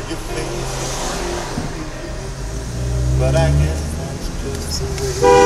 your face, but I guess that's just the way.